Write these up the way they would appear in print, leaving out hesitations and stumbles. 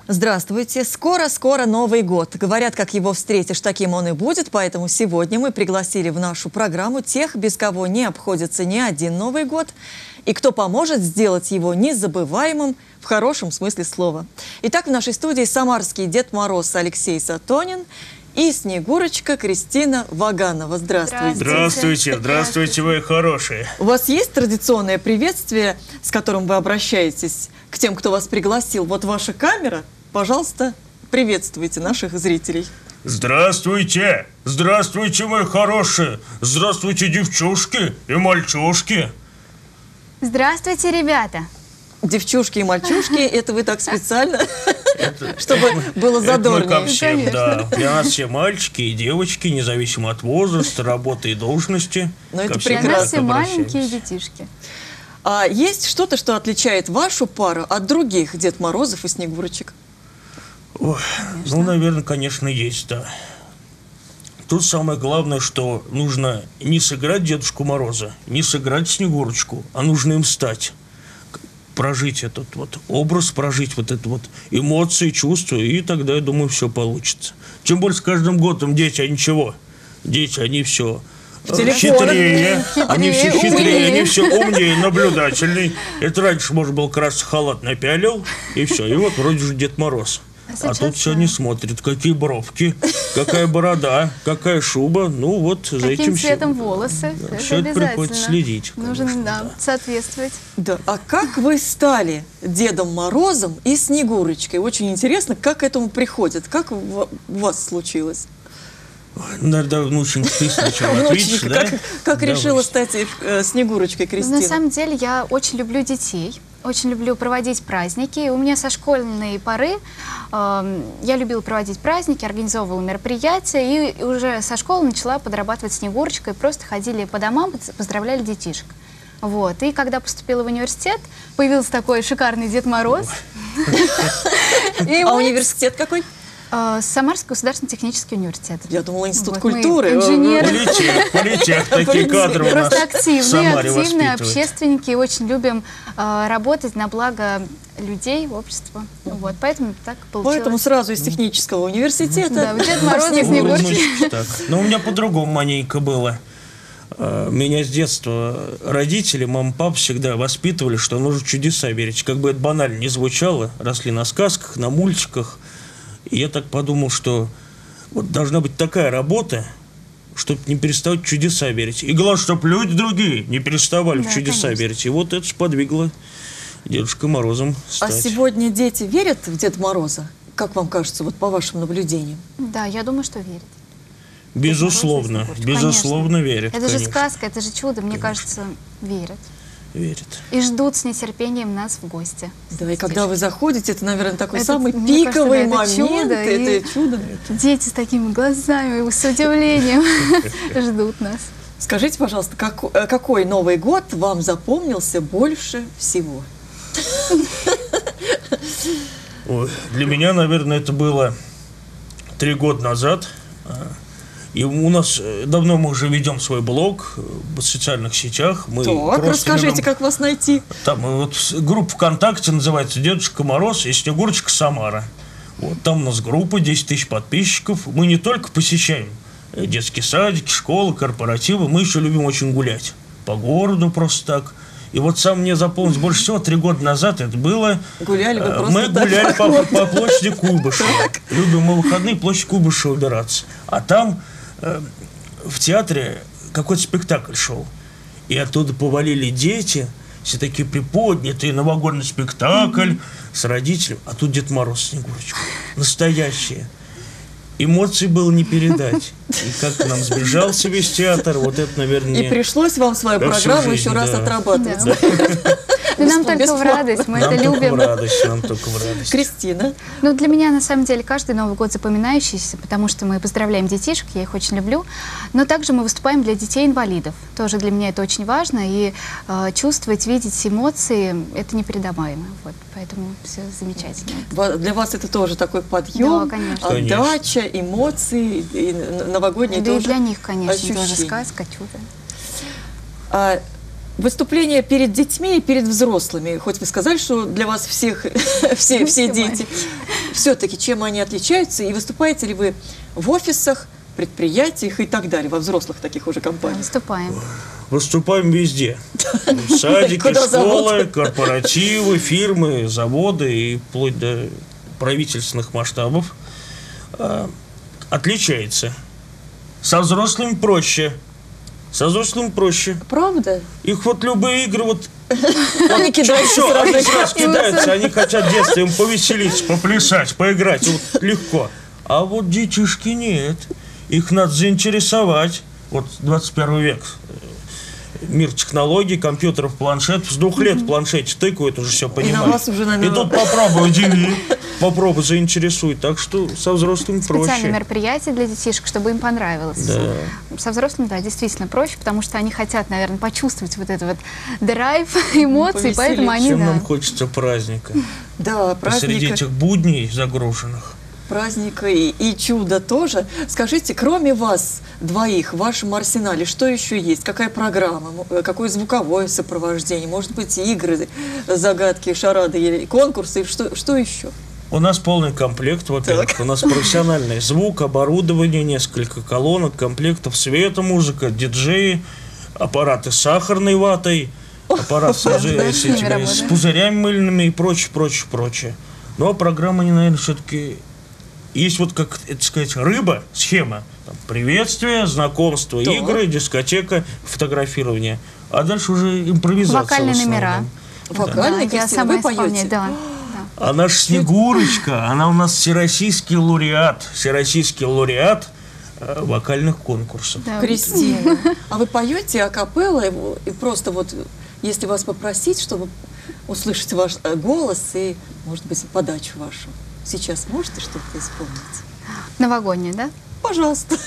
Здравствуйте! Скоро-скоро Новый год. Говорят, как его встретишь, таким он и будет. Поэтому сегодня мы пригласили в нашу программу тех, без кого не обходится ни один Новый год, и кто поможет сделать его незабываемым в хорошем смысле слова. Итак, в нашей студии самарский Дед Мороз Алексей Сатонин и Снегурочка Кристина Ваганова. Здравствуйте. Здравствуйте. Здравствуйте, вы хорошие. У вас есть традиционное приветствие, с которым вы обращаетесь к тем, кто вас пригласил? Вот ваша камера. Пожалуйста, приветствуйте наших зрителей. Здравствуйте! Здравствуйте, мои хорошие! Здравствуйте, девчушки и мальчушки! Здравствуйте, ребята! Девчушки и мальчушки, это вы так специально, чтобы было задорнее. Это мы ко всем, да. Для нас все мальчики и девочки, независимо от возраста, работы и должности. Ну, это Для нас все маленькие детишки. А есть что-то, что отличает вашу пару от других Дед Морозов и Снегурочек? Ой, ну, наверное, конечно, есть, да. Тут самое главное, что нужно не сыграть Дедушку Мороза, не сыграть Снегурочку, а нужно им стать. Прожить этот вот образ, прожить вот это вот эмоции, чувства, и тогда, я думаю, все получится. Тем более с каждым годом дети, они чего? Дети, они все хитрее, они все хитрее, они все умнее, наблюдательнее. Это раньше можно было красный халат напялил, и все, и вот вроде же Дед Мороз. А тут все не смотрит, какие бровки, какая борода, какая шуба, ну вот за этим каким цветом волосы, да, все это приходится следить. Нужно, да, соответствовать. Да. А как вы стали Дедом Морозом и Снегурочкой? Очень интересно, как к этому приходит, как у вас случилось? Наверное, внученька, ты сначала ответишь, да? Как решила стать Снегурочкой, Кристина? На самом деле я очень люблю детей. Очень люблю проводить праздники. У меня со школьной поры я любила проводить праздники, организовывала мероприятия, и уже со школы начала подрабатывать Снегурочкой. Просто ходили по домам, поздравляли детишек. Вот. И когда поступила в университет, появился такой шикарный Дед Мороз. А университет какой? Самарский государственный технический университет. Я думала, институт культуры. Инженеры. Политех, такие кадры у нас. Просто активные, активные общественники, очень любим работать на благо людей, общества. Вот, поэтому так получилось. Поэтому сразу из технического университета. Да, Дед Мороз и Снегурочка. Но у меня по-другому маненько было. Меня с детства родители, мама, папа всегда воспитывали, что нужно в чудеса верить. Как бы это банально не звучало, росли на сказках, на мультиках. И я так подумал, что вот должна быть такая работа, чтобы не переставать в чудеса верить. И главное, чтобы люди другие не переставали в чудеса верить. И вот это сподвигло Дедушкой Морозом стать. А сегодня дети верят в Деда Мороза? Как вам кажется, вот по вашим наблюдениям? Да, я думаю, что верят. Безусловно, безусловно верят. Это же сказка, это же чудо, мне кажется, верят. Верят. И ждут с нетерпением нас в гости. Да, и когда вы заходите, это, наверное, такой самый пиковый момент. Это чудо. Дети с такими глазами, с удивлением ждут нас. Скажите, пожалуйста, какой Новый год вам запомнился больше всего? Ой, для меня, наверное, это было 3 года назад. И у нас давно мы уже ведем свой блог в социальных сетях. Так, расскажите, как вас найти? Там вот группа ВКонтакте называется «Дедушка Мороз и Снегурочка Самара». Вот там у нас группа, 10 тысяч подписчиков. Мы не только посещаем детские садики, школы, корпоративы, мы еще любим очень гулять по городу просто так. И вот сам мне запомнилось больше всего 3 года назад это было. Гуляли вы просто мы гуляли по площади Куйбышева. Любим мы выходные площадь Куйбышева убираться. А там в театре какой-то спектакль шел. И оттуда повалили дети, все такие приподнятые, новогодний спектакль с родителями. А тут Дед Мороз с Снегурочкой. Настоящие. Эмоций было не передать. И как нам сбежался весь театр, вот это, наверное... И пришлось вам свою программу еще раз отрабатывать. Нам только в радость, мы это любим. Нам только в радость. Кристина? Ну, для меня, на самом деле, каждый Новый год запоминающийся, потому что мы поздравляем детишек, я их очень люблю. Но также мы выступаем для детей-инвалидов. Тоже для меня это очень важно. И чувствовать, видеть эмоции – это непередаваемо. Вот, поэтому все замечательно. Для вас это тоже такой подъем, да, конечно. отдача, эмоции, и новогодние да тоже и для них, конечно, ощущения. тоже сказка, чудо. Выступления перед детьми и перед взрослыми. Хоть вы сказали, что для вас всех, все дети. Все-таки чем они отличаются? И выступаете ли вы в офисах, предприятиях и так далее, во взрослых таких уже компаниях? Выступаем. Выступаем везде. Садики, школы, корпоративы, фирмы, заводы и вплоть до правительственных масштабов. Отличается. Со взрослыми проще. Со взрослыми проще. Правда? Их вот любые игры, вот Они кидаются все, сразу. они сразу кидаются, они хотят в детстве им повеселиться, поплясать, поиграть, вот легко. А вот детишки нет. Их надо заинтересовать. Вот 21 век. Мир технологий, компьютеров, планшетов. С 2 лет в планшете тыкают, уже все понимают. вас уже, наверное, И тут попробуй удиви, попробуй заинтересуй. Так что со взрослыми Специальные проще. мероприятия для детишек, чтобы им понравилось. Да. Со взрослыми, да, действительно проще, потому что они хотят, наверное, почувствовать вот этот вот драйв, эмоции, поэтому они, Всем да. нам хочется праздника. Да, Посреди праздника. этих будней загруженных. Праздника и чудо тоже. Скажите, кроме вас двоих в вашем арсенале, что еще есть? Какая программа? Какое звуковое сопровождение? Может быть, игры, загадки, шарады или конкурсы? Что еще? У нас полный комплект, во-первых. Так. У нас профессиональный звук, оборудование, несколько колонок, комплектов света, музыка, диджеи, аппараты с сахарной ватой, аппарат с пузырями мыльными и прочее, прочее, прочее. Но программа, наверное, все-таки... Есть вот, как это сказать, рыба, схема. Там, приветствие, знакомство, Да. игры, дискотека, фотографирование. А дальше уже импровизация. Вокальные в основном. номера. Вокальные, Да, я Кристина, сама вы поете? исполняю, да. А наша Снегурочка, она у нас всероссийский лауреат вокальных конкурсов. Да. Кристина, а вы поете акапелла и просто вот, если вас попросить, чтобы услышать ваш голос и, может быть, подачу вашу. Сейчас можете что-то исполнить? Новогодняя, да? Пожалуйста.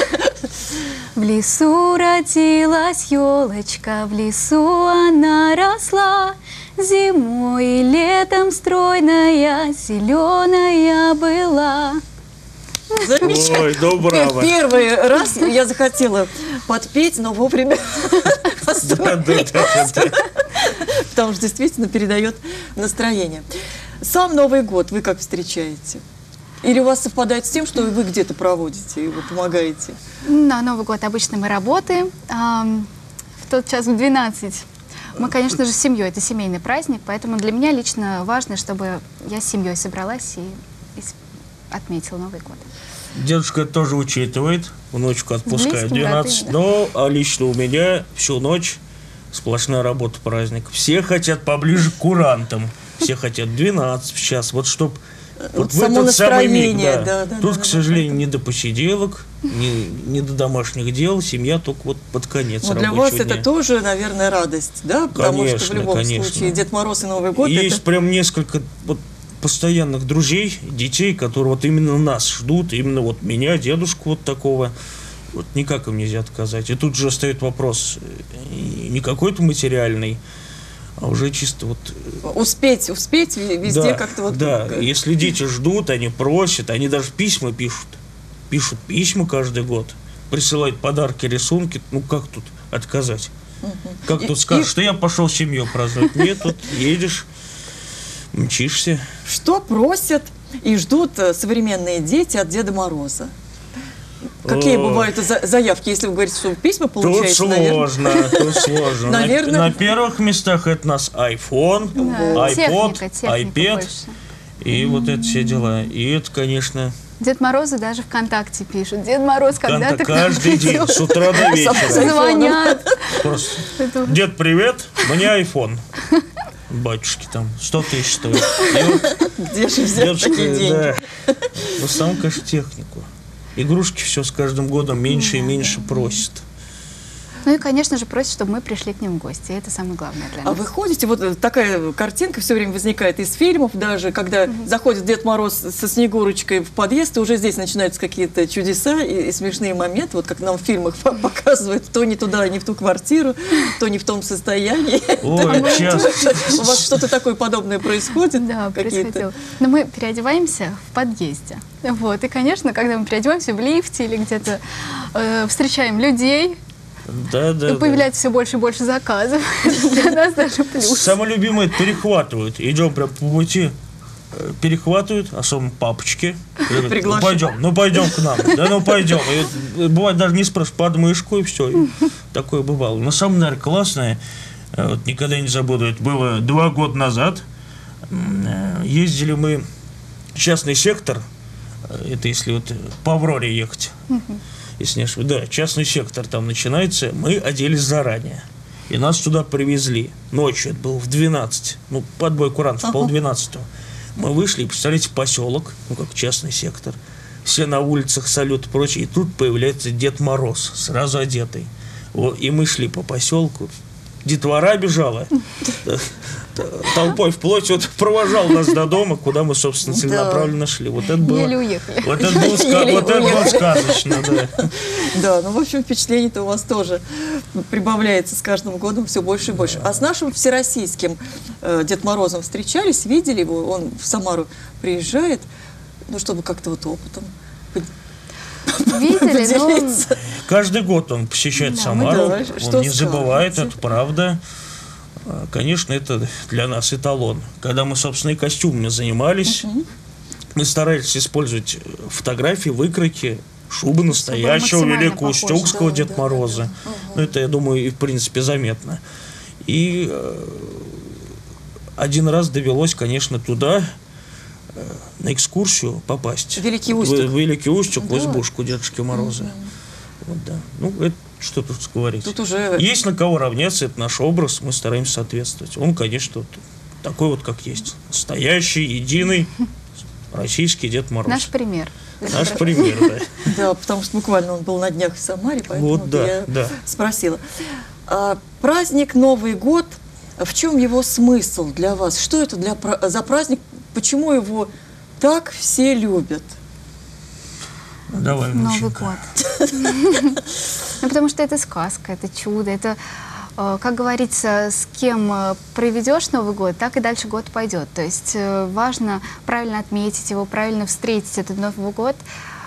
В лесу родилась елочка, в лесу она росла, зимой и летом стройная, зеленая была. Замечательно. Ой, да браво. Первый раз я захотела подпеть, но вовремя остановилась, Да. потому что действительно передает настроение. Сам Новый год вы как встречаете? Или у вас совпадает с тем, что вы где-то проводите и вы помогаете? На Новый год обычно мы работаем. В тот час в 12 мы, конечно же, с семьей. Это семейный праздник, поэтому для меня лично важно, чтобы я с семьей собралась и отметила Новый год. Дедушка это тоже учитывает, внучку отпускает близкими 12, родными, да. но а лично у меня всю ночь сплошная работа праздник. Все хотят поближе к курантам, все хотят 12 сейчас, вот чтоб вот в само этот самый миг, настроение, да. да, Тут, да, к сожалению, не до посиделок, не до домашних дел, семья только вот под конец Но для рабочего вас это дня. тоже, наверное, радость, да? Потому что в Конечно, любом конечно. случае Дед Мороз и Новый год Есть это... прям несколько вот постоянных друзей, детей, которые вот именно нас ждут, именно вот меня, дедушку вот такого, вот никак им нельзя отказать. И тут же встает вопрос не какой-то материальный, а уже чисто вот... Успеть везде да, как-то вот... да, если дети ждут, они просят, они даже письма пишут письма каждый год, присылают подарки, рисунки, ну как тут отказать? Как тут скажешь, что я пошел семью праздновать? Нет, тут едешь, мчишься. Что просят и ждут современные дети от Деда Мороза? Какие Ой. бывают заявки, если вы говорите, что письма Тут получаете, тут сложно. Наверное. На первых местах это у нас iPhone, Да, iPod, техника iPad больше. и вот это все дела. И это, конечно, Дед Морозы даже ВКонтакте пишут. Дед Мороз, когда ты к нам каждый день, придешь?» с утра до вечера. Звонят. Просто, Это- дед, привет, мне iPhone. Батюшки там 100 тысяч стоит. И вот где же взять дедушка, такие деньги? да, в основном, конечно, технику. Игрушки все с каждым годом меньше и меньше просят. Ну и, конечно же, просят, чтобы мы пришли к ним в гости. Это самое главное для А нас. вы ходите, вот такая картинка все время возникает из фильмов, даже когда заходит Дед Мороз со Снегурочкой в подъезд, и уже здесь начинаются какие-то чудеса и смешные моменты, вот как нам в фильмах показывают, то не туда, не в ту квартиру, то не в том состоянии. Ой, часто. У вас что-то такое подобное происходит? Да, Какие-то? происходило. Но мы переодеваемся в подъезде. Вот. И, конечно, когда мы переодеваемся в лифте или где-то встречаем людей, Да, да, да. Появляется все больше и больше заказов. Для нас даже плюс. Самое любимое — перехватывают. Идем прям по пути, перехватывают, особенно папочки. Ну пойдем к нам. Да, ну пойдем. И бывает даже не спрашивают, под мышку, и все. И такое бывало. Но самое, наверное, классное, вот никогда не забуду, это было 2 года назад. Ездили мы в частный сектор. Это если вот по Авроре ехать. Если не ошибаюсь. Да, частный сектор там начинается. Мы оделись заранее. И нас туда привезли. Ночью, это было в 12. Ну, подбой курантов, 11:30. Мы вышли, и, представляете, поселок, ну, как частный сектор. Все на улицах, салют и прочее. И тут появляется Дед Мороз, сразу одетый. Вот, и мы шли по поселку. Детвора бежала толпой вплоть, вот провожал нас до дома, куда мы, собственно, целенаправленно шли. Вот это было, еле уехали. Вот это было сказочно, да. Да, ну, в общем, впечатлений-то у вас тоже прибавляется с каждым годом все больше и больше. А с нашим всероссийским Дед Морозом встречались, видели его? Он в Самару приезжает, ну, чтобы как-то вот опытом Видели, но... Каждый год он посещает Самару, он не забывает, это правда. Конечно, это для нас эталон. Когда мы, собственно, и костюмами занимались, мы старались использовать фотографии, выкройки, шубы настоящего великого устюгского Деда Мороза. Ну, это, я думаю, и в принципе заметно. И один раз довелось, конечно, туда на экскурсию попасть. Великий Устюг. В Великий Устюг, в избушку Дедушки Мороза. Вот, да. Ну, это что тут говорить. Тут уже... Есть на кого равняться, это наш образ, мы стараемся соответствовать. Он, конечно, вот такой вот, как есть. Настоящий, единый российский Дед Мороз. Наш пример. Наш пример, да. Да, потому что буквально он был на днях в Самаре, поэтому вот, да, я спросила. Праздник Новый год, в чем его смысл для вас? Что это за праздник? Почему его так все любят? Давай, Новый год. Ну, потому что это сказка, это чудо, это, как говорится, с кем проведешь Новый год, так и дальше год пойдет. То есть важно правильно отметить его, правильно встретить этот Новый год,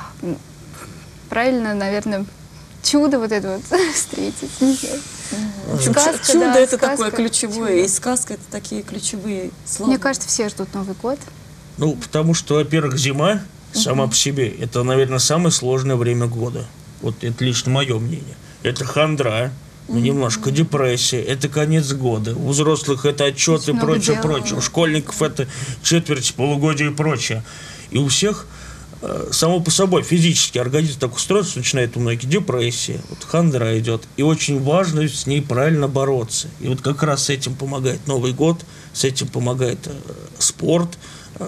правильно, наверное, чудо вот это вот встретить. Сказка, чудо, да, это сказка, такое ключевое, чудо. И сказка — это такие ключевые слова. Мне кажется, все ждут Новый год. Ну, потому что, во-первых, зима сама по себе — это, наверное, самое сложное время года. Вот это лично мое мнение. Это хандра, немножко депрессия, это конец года. У взрослых это отчеты и прочее, прочее. У школьников это четверть, полугодие и прочее. И у всех само по собой физически организм так устроен, что начинает у многих депрессия, вот хандра идет. И очень важно с ней правильно бороться. И вот как раз с этим помогает Новый год, с этим помогает спорт,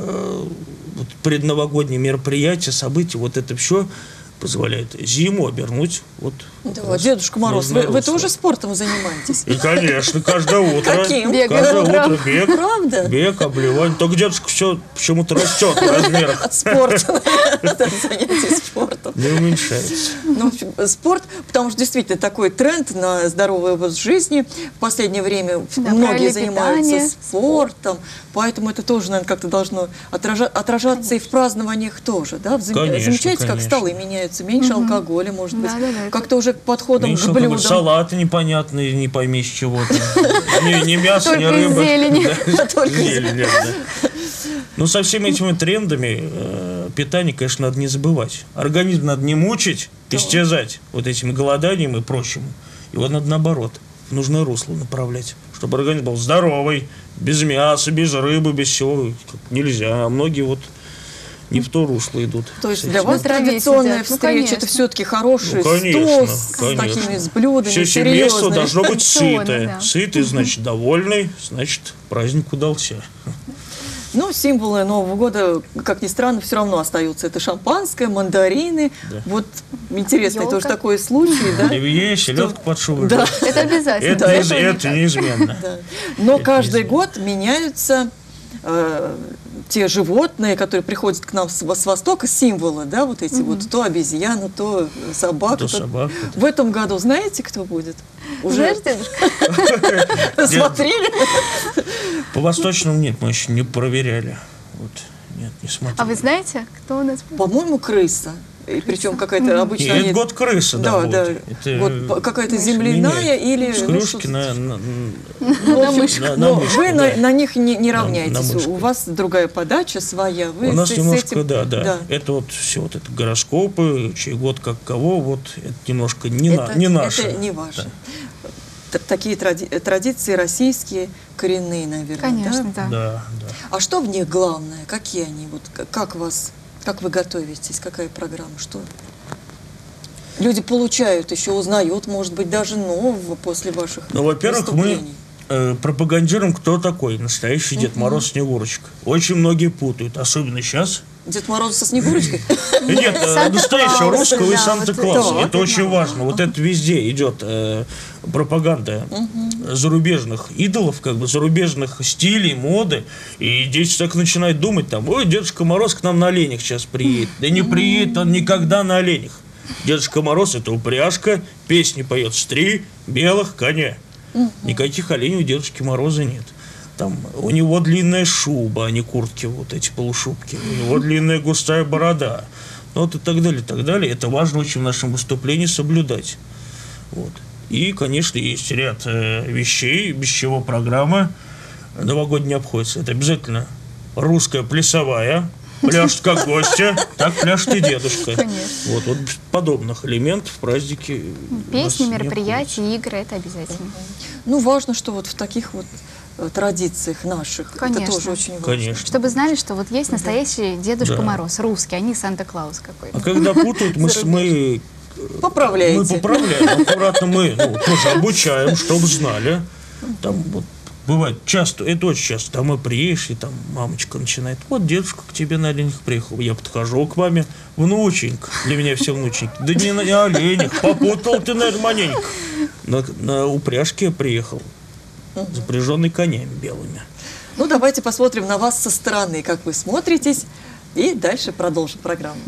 вот предновогодние мероприятия, события, вот это все позволяет зиму обернуть. Вот, да, Дедушка Мороз, вы тоже спортом занимаетесь? И, конечно, каждое утро. Каким? Каждое утро бег. Правда? Бег, обливание. Только дедушка все почему-то растет в размерах. Спорт. Занятие спортом. Не уменьшается. Ну, в общем, спорт, потому что действительно такой тренд на здоровый образ жизни. В последнее время многие занимаются спортом, поэтому это тоже, наверное, как-то должно отражаться и в празднованиях тоже. Да? Замечаете, как столы меняются? Меньше алкоголя, может быть. Как-то уже к подходам к блюдам. Салаты непонятные, не пойми с чего-то. Ни мясо, ни рыба. Только зелень. Ну, со всеми этими трендами питание, конечно, надо не забывать. Организм надо не мучить, истязать вот этим голоданием и прочим. Его надо, наоборот, в нужное русло направлять, чтобы организм был здоровый, без мяса, без рыбы, без всего. Нельзя. А многие вот не в то русло идут. То есть для вас традиционная встреча — это все-таки хороший стол с такими блюдами все семейство должно быть сытое. Сытый, значит, довольный, значит, праздник удался. Ну, символы Нового года, как ни странно, все равно остаются. Это шампанское, мандарины. Да. Вот интересный тоже такой случай. Да? Оливье, селедка под шубой. Да. Это обязательно. Это неизменно. Да. Но это каждый год меняются те животные, которые приходят к нам с востока, символы, да, вот эти вот, то обезьяна, то собака. То собака. В этом году знаете, кто будет? Уже дедушка? Смотрели? По восточному нет, мы еще не проверяли. Вот, нет, не смотрели. А вы знаете, кто у нас будет? По-моему, крыса. И причем какая-то обычно... Это год крысы, да, да. Вот какая-то земляная или... Крышки на мышку. Но вы на них не равняетесь. У вас другая подача своя. У нас немножко, да. Это вот все, вот это гороскопы, чей год как кого, вот это немножко не наше. Это не ваше. Такие традиции российские, коренные, наверное. Конечно, да. А что в них главное? Какие они? Вот как вы готовитесь? Какая программа? Что люди получают, еще узнают, может быть, даже нового после ваших во-первых, мы пропагандируем, кто такой настоящий Дед Мороз, Снегурочка. Очень многие путают, особенно сейчас. Дед Мороз со Снегурочкой? Нет, настоящего русского и Санта-Клауса. Это очень важно. Вот это везде идет пропаганда зарубежных идолов, как бы зарубежных стилей, моды. И дети так начинают думать, ой, Дедушка Мороз к нам на оленях сейчас приедет. Да не приедет он никогда на оленях. Дедушка Мороз — это упряжка, песни поет с 3 белых коня. Никаких оленей у Дедушки Мороза нет. Там у него длинная шуба, а не куртки, вот эти полушубки. У него длинная густая борода. Вот и так далее, и так далее. Это важно очень в нашем выступлении соблюдать. Вот. И, конечно, есть ряд вещей, без чего программа новогодняя не обходится. Это обязательно русская плясовая. Пляшет как гостья, так пляшет и дедушка. Конечно. Вот подобных элементов в празднике. Песни, мероприятия, игры — это обязательно. Важно, что вот в таких вот традициях наших. Конечно. Это тоже очень важно. Конечно. Чтобы знали, что вот есть настоящий Дедушка Мороз, русский, а не Санта-Клаус какой-то. А когда путают, мы поправляете. Мы поправляем. Аккуратно мы тоже обучаем, чтобы знали. Там вот бывает часто, это очень часто. Домой приедешь, и там мамочка начинает: вот дедушка к тебе на оленях приехал. Я подхожу к маме: внученька. Для меня все внученьки. Да не на оленях. Попутал ты, наверное, маленько. На упряжке приехал, запряженный конями белыми. Давайте посмотрим на вас со стороны, как вы смотритесь, и дальше продолжим программу.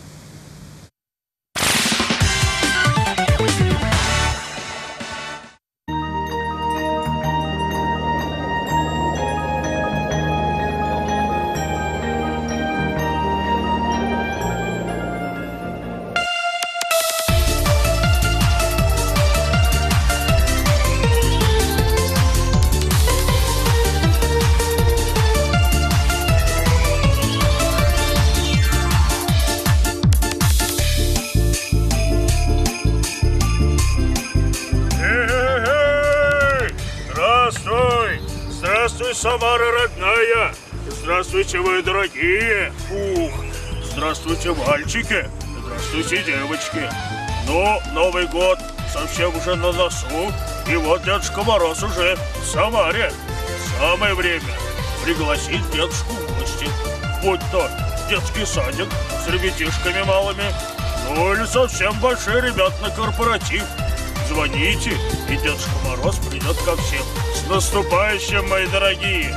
Самара родная! Здравствуйте, вы дорогие! Здравствуйте, мальчики! Здравствуйте, девочки! Новый год совсем уже на носу, и вот Дедушка Мороз уже в Самаре. Самое время пригласить дедушку в гости. Будь то детский садик с ребятишками малыми, или совсем большие ребят на корпоратив. Звоните, и Дедушка Мороз придет ко всем. С наступающим, мои дорогие!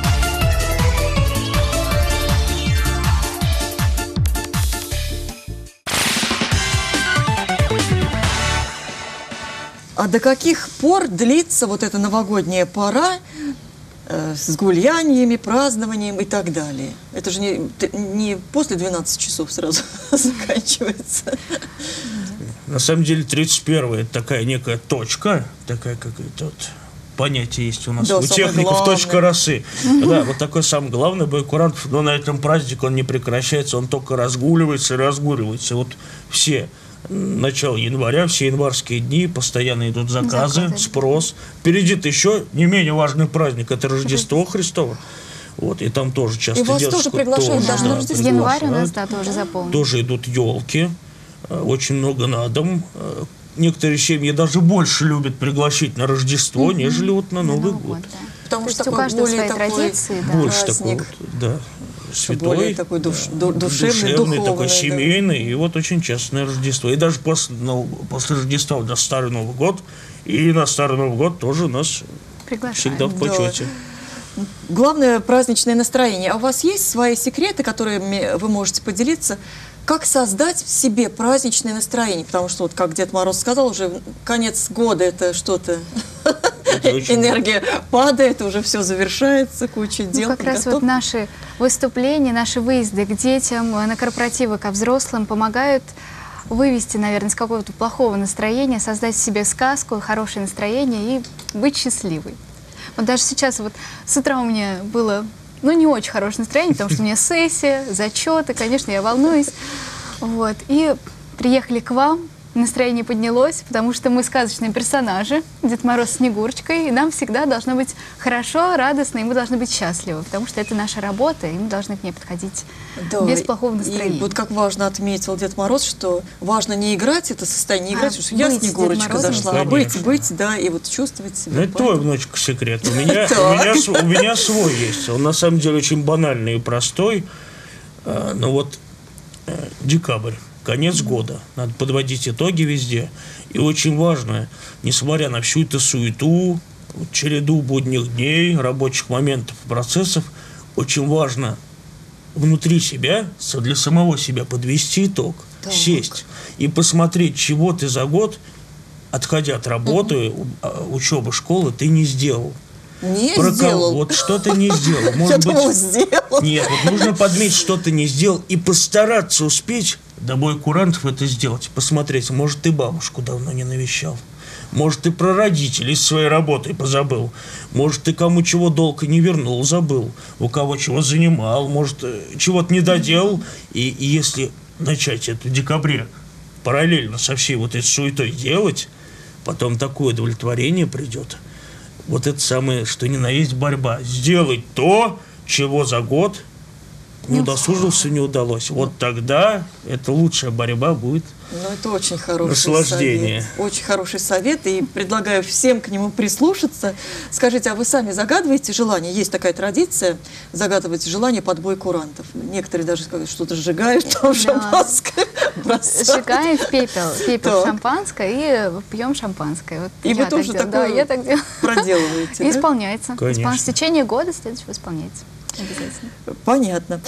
А до каких пор длится вот эта новогодняя пора с гуляниями, празднованием и так далее? Это же не после 12 часов сразу заканчивается. На самом деле 31-е это такая некая точка, такая какая-то вот понятие есть у нас, да, у техников, точка росы. Да, вот такой самый главный Байкурантов, но на этом празднике он не прекращается, он только разгуливается и разгуливается. Вот все начало января, все январские дни, постоянно идут заказы, спрос. Впереди-то еще не менее важный праздник, это Рождество Христово. Вот, и там тоже часто и вас тоже приглашают даже на Рождество. Январь у нас, да, тоже заполнен. Тоже идут елки, очень много на дом. Некоторые семьи даже больше любят пригласить на Рождество, нежели вот на Новый год. Да. Потому что у каждого свои традиции, да. Больше такой вот, да, святой, более такой душевный, духовный, такой семейный, да. И вот очень часто на Рождество. И даже после Рождества у нас Старый Новый год, и на Старый Новый год тоже у нас всегда в почете. Да. Главное праздничное настроение. А у вас есть свои секреты, которыми вы можете поделиться? Как создать в себе праздничное настроение? Потому что, вот как Дед Мороз сказал, уже конец года это что-то, энергия падает, уже все завершается, куча дел. Как раз вот наши выступления, наши выезды к детям, на корпоративы ко взрослым помогают вывести, наверное, из какого-то плохого настроения, создать себе сказку, хорошее настроение и быть счастливой. Вот даже сейчас вот с утра у меня было, ну, не очень хорошее настроение, потому что у меня сессия, зачеты, конечно, я волнуюсь. Вот. И приехали к вам, настроение поднялось, потому что мы сказочные персонажи, Дед Мороз с Снегурочкой, и нам всегда должно быть хорошо, радостно, и мы должны быть счастливы, потому что это наша работа, и мы должны к ней подходить без плохого настроения. И вот как важно отметил Дед Мороз, что важно не играть это состояние, не играть, что я Снегурочка зашла, а быть, да, и вот чувствовать себя. Ну, это твой, внучка, секрет. У меня свой есть. Он на самом деле очень банальный и простой. Но вот декабрь. Конец года. Надо подводить итоги везде. И очень важно, несмотря на всю эту суету, череду будних дней, рабочих моментов, процессов, очень важно внутри себя, для самого себя подвести итог, сесть и посмотреть, чего ты за год, отходя от работы, учебы, школы, ты не сделал. Сделал. Вот что ты не сделал. Может быть, сделал. Нет, вот нужно подметить, что ты не сделал, и постараться успеть до боя курантов это сделать. Посмотреть, может, ты бабушку давно не навещал. Может, ты про родителей с своей работой позабыл. Может, ты кому чего долго не вернул, забыл. У кого чего занимал. Может, чего-то не доделал. И если начать это в декабре параллельно со всей вот этой суетой делать, потом такое удовлетворение придет. Вот это самое, что ни на есть борьба. Сделать то, чего за год не удосужился, не удалось. Вот тогда это лучшая борьба будет. Ну, это очень хороший наслаждение. Совет. Очень хороший совет, и предлагаю всем к нему прислушаться. Скажите, а вы сами загадываете желание? Есть такая традиция загадывать желание под бой курантов. Некоторые даже что-то сжигают, там шампанское бросают. Сжигаем в пепел шампанское и пьем шампанское. Вот и вы тоже такое проделываете, и исполняется. Конечно. В течение года следующего исполняется. Обязательно. Понятно.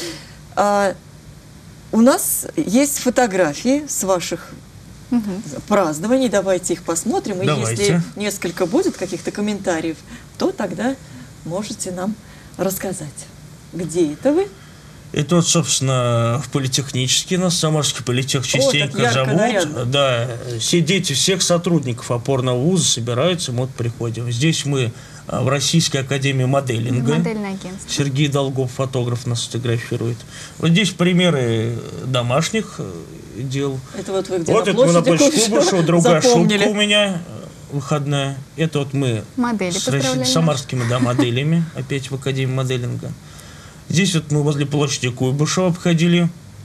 У нас есть фотографии с ваших празднований. Давайте их посмотрим. И если несколько будет каких-то комментариев, то тогда можете нам рассказать, где это вы. Это вот, собственно, в политехнический нас, Самарский политех частенько зовут. Нарядно. Да, все дети всех сотрудников опорного вуза собираются, мы вот приходим. Здесь мы в Российской академии моделинга. Модельное агентство. Сергей Долгов, фотограф, нас фотографирует. Вот здесь примеры домашних дел. Это вот вы где вот на это мы на площади Куйбышева, другая шутка у меня выходная. Это вот мы с самарскими моделями, опять в академии моделинга. Здесь вот мы возле площади Куйбышева обходили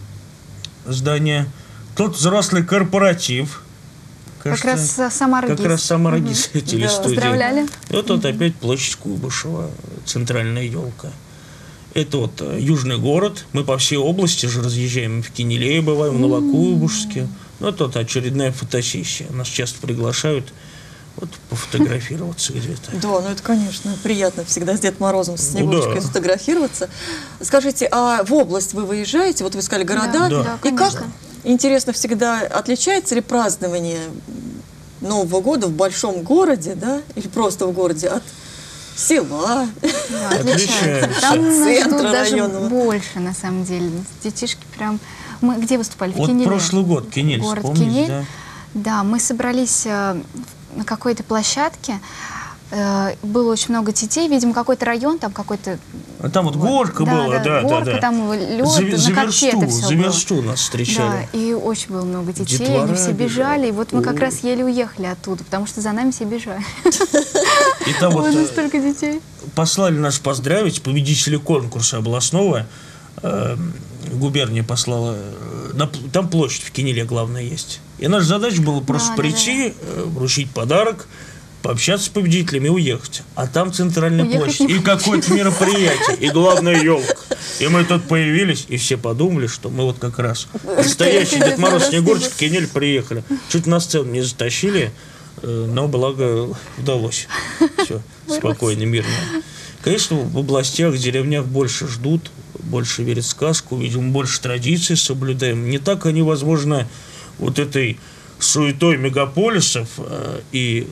здание. Тут взрослый корпоратив. Кажется, как раз Самаргиз. Как раз Самаргиз телестудии. Поздравляли. Вот опять площадь Куйбышева, центральная елка. Это вот южный город. Мы по всей области же разъезжаем. В Кинелее бываем, в Новокуйбышевске. Вот тут очередная фотосессия. Нас часто приглашают вот пофотографироваться где-то. Да, ну это, конечно, приятно всегда с Дедом Морозом, с Снегурочкой сфотографироваться. Скажите, а в область вы выезжаете? Вот вы сказали города. Да, и как, интересно, всегда отличается ли празднование Нового года в большом городе, да, или просто в городе от села? Да, отличается. Там нас ждут даже больше, на самом деле. Детишки прям... Мы где выступали? В Кинеле. Вот прошлый год, Кинель, город вспомните, Кинель. да? Да, мы собрались на какой-то площадке. Было очень много детей, видимо, какой-то район, там какой-то... Там вот горка была, да. Там лед, на катке это все за версту нас встречали. Да, и очень было много детей, они все бежали, и вот мы как раз еле уехали оттуда, потому что за нами все бежали. И там вот столько детей. Послали нас поздравить, победители конкурса областного, губерния послала, там площадь в Кинеле главная есть. И наша задача была просто прийти, вручить подарок, пообщаться с победителями и уехать. А там центральная площадь. И какое-то мероприятие. И главная елка. И мы тут появились, и все подумали, что мы вот как раз настоящий Дед Мороз, Снегурочка, в Кинель приехали. Чуть на сцену не затащили, но благо удалось. Все, спокойно, мирно. Конечно, в областях, в деревнях больше ждут, больше верят в сказку, видимо, больше традиций соблюдаем. Не так они, возможно, вот этой суетой мегаполисов и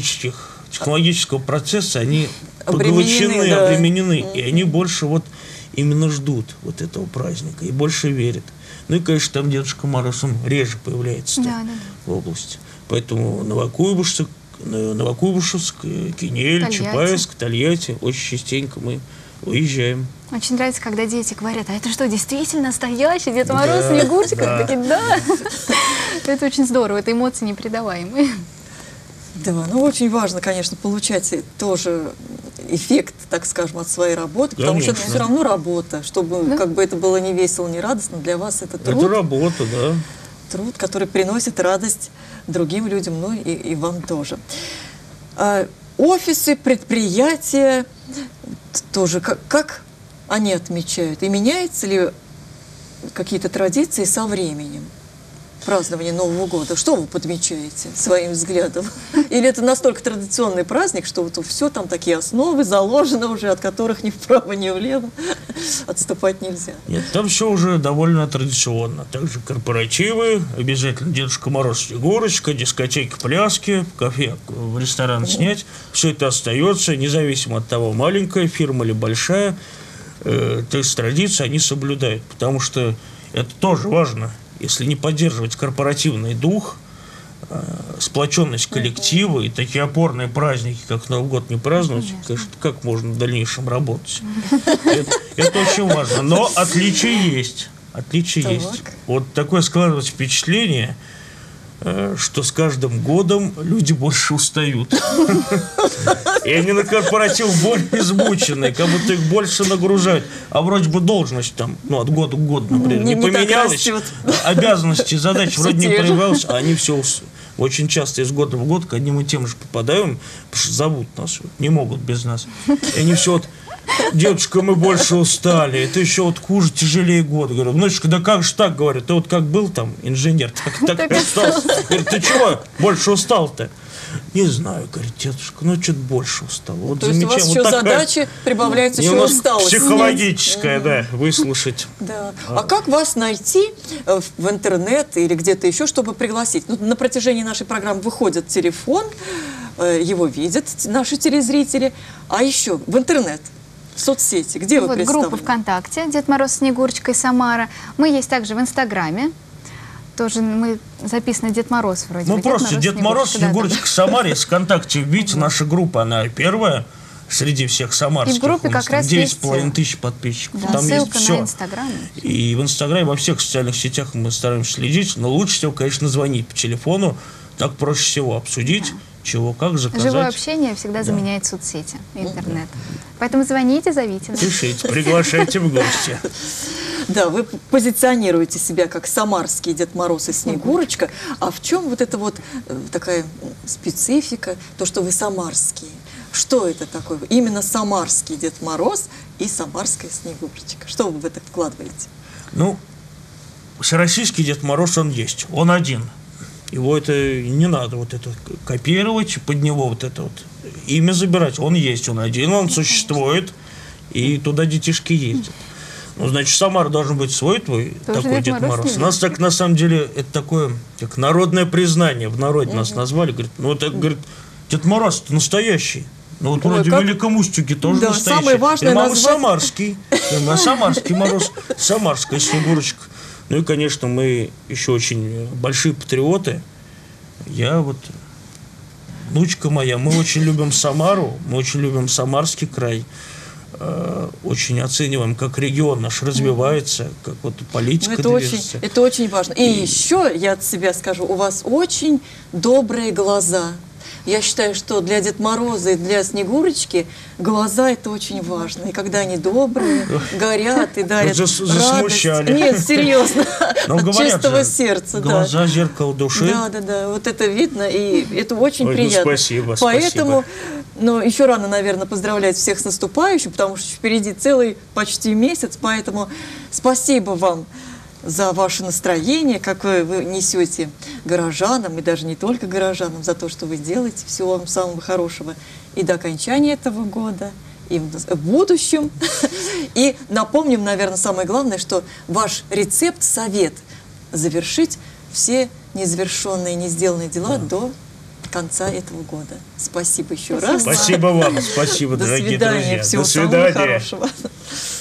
технологического процесса, они поглощены, обременены. И они больше вот именно ждут вот этого праздника и больше верят. Ну и, конечно, там Дедушка Мороз, он реже появляется в области. Поэтому Новокуйбышевск, Кинель, Тольятти. Чапаевск, Тольятти, очень частенько мы выезжаем. Очень нравится, когда дети говорят: а это что, действительно настоящий Дед Мороз, Снегурочка? да. Такие, да. Это очень здорово, это эмоции непередаваемые. Да, ну очень важно, конечно, получать тоже эффект, так скажем, от своей работы, потому что это Конечно. все равно работа, чтобы как бы это было не весело, не радостно, для вас это труд. Это работа, да. Труд, который приносит радость другим людям, ну и вам тоже. Офисы, предприятия тоже, как они отмечают? И меняются ли какие-то традиции со временем? Празднование Нового года. Что вы подмечаете своим взглядом? Или это настолько традиционный праздник, что вот все там такие основы заложены уже, от которых ни вправо, ни влево отступать нельзя? Нет, там все уже довольно традиционно. Также корпоративы, обязательно Дедушка Мороз, Снегурочка, дискотеки, пляски, кафе, в ресторан снять. Все это остается, независимо от того, маленькая фирма или большая. То есть традиции они соблюдают, потому что это тоже важно. Если не поддерживать корпоративный дух, сплоченность коллектива и такие опорные праздники, как Новый год, не праздновать, конечно, как можно в дальнейшем работать? Это очень важно. Но отличия есть. Отличия есть. Вот такое складывается впечатление, что с каждым годом люди больше устают. И они на корпоратив более измученные, как будто их больше нагружают. А вроде бы должность там, ну, от года к году, например, не поменялась. Обязанности, задачи вроде не проявлялись, а они все очень часто из года в год к одним и тем же попадаем, потому что зовут нас, не могут без нас. И они все вот: дедушка, мы больше устали, это еще вот хуже, тяжелее года. Говорю: внучка, да как же так, говорю, ты вот как был там инженер, так и остался. Говорит: ты чего больше устал-то? Не знаю, говорит, дедушка, ну что-то больше устал. Вот то есть у вас еще вот задачи прибавляется, еще усталость. Психологическая, да, выслушать. Да. А как вас найти в интернет или где-то еще, чтобы пригласить? Ну, на протяжении нашей программы выходит телефон, его видят наши телезрители, а еще в интернет. Соцсети, где вы Вот представлены? группа ВКонтакте «Дед Мороз, Снегурочка» и «Самара». Мы есть также в Инстаграме. Тоже мы записаны «Дед Мороз» вроде бы. Ну, просто Дед Мороз, Снегурочка, Самаре. С ВКонтакте вбить, наша группа, она первая среди всех самарских. И в группе как раз 9,5 тысяч подписчиков. Да, там ссылка есть все. на Инстаграм. И в Инстаграме, во всех социальных сетях мы стараемся следить. Но лучше всего, конечно, звонить по телефону. Так проще всего обсудить, чего, как заказать. Живое общение всегда заменяет соцсети, интернет. Поэтому звоните, зовите нас. Пишите, приглашайте в гости. Да, вы позиционируете себя как самарский Дед Мороз и Снегурочка. А в чем вот эта вот такая специфика, то, что вы самарские? Что это такое? Именно самарский Дед Мороз и самарская Снегурочка. Что вы в это вкладываете? Ну, всероссийский Дед Мороз, он есть. Он один. Его это не надо вот это копировать, под него вот это вот имя забирать. Он есть, он один, он существует, и туда детишки ездят. Ну, значит, в Самаре должен быть свой твой тоже такой Дед Мороз. У нас так, на самом деле, это такое, как народное признание. В народе нас назвали. Говорит, ну, вот это, говорит, Дед Мороз настоящий. Ну, вот вроде в Великом Устюге тоже да, настоящий. самое важное мама назвать... самарский. Самарский Мороз, самарская Снегурочка. Ну и, конечно, мы еще очень большие патриоты. Я вот, внучка моя, мы очень любим Самару, мы очень любим Самарский край. Очень оцениваем, как регион наш развивается, как вот политика движется. Это очень важно. И еще, я от себя скажу, у вас очень добрые глаза. Я считаю, что для Деда Мороза и для Снегурочки глаза — это очень важно. И когда они добрые, горят и дарят радость. Нет, серьезно, от чистого сердца. Глаза — зеркало души. Да. Вот это видно, и это очень приятно. Спасибо, Поэтому, но еще рано, наверное, поздравлять всех с наступающим, потому что впереди целый почти месяц. Поэтому спасибо вам за ваше настроение, как вы несете горожанам, и даже не только горожанам, за то, что вы делаете. Всего вам самого хорошего и до окончания этого года, и в будущем. И напомним, наверное, самое главное, что ваш рецепт, совет завершить все незавершенные, не сделанные дела до конца этого года. Спасибо еще раз. Спасибо вам, спасибо, дорогие друзья. До свидания, всего самого хорошего.